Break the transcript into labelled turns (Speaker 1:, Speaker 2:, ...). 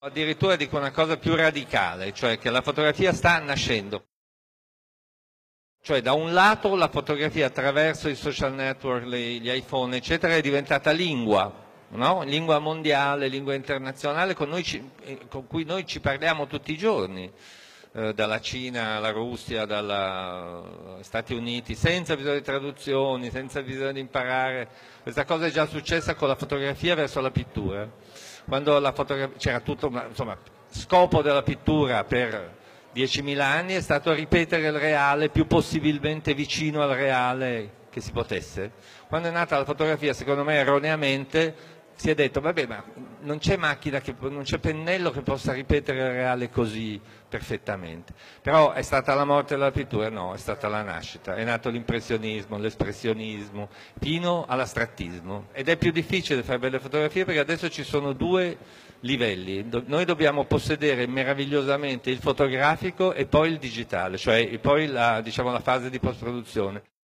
Speaker 1: Addirittura dico una cosa più radicale, cioè che la fotografia sta nascendo. Cioè da un lato la fotografia attraverso i social network, gli iPhone eccetera è diventata lingua, no? Lingua mondiale, lingua internazionale con cui noi ci parliamo tutti i giorni, dalla Cina alla Russia, dagli Stati Uniti, senza bisogno di traduzioni, senza bisogno di imparare. Questa cosa è già successa con la fotografia verso la pittura. Quando c'era tutto, insomma, scopo della pittura per 10.000 anni è stato ripetere il reale più possibilmente vicino al reale che si potesse. Quando è nata la fotografia, secondo me erroneamente, si è detto vabbè, ma non c'è macchina, non c'è pennello che possa ripetere il reale così perfettamente. Però è stata la morte della pittura? No, è stata la nascita. È nato l'impressionismo, l'espressionismo, fino all'astrattismo. Ed è più difficile fare belle fotografie perché adesso ci sono due livelli. Noi dobbiamo possedere meravigliosamente il fotografico e poi il digitale, cioè poi diciamo, la fase di post-produzione.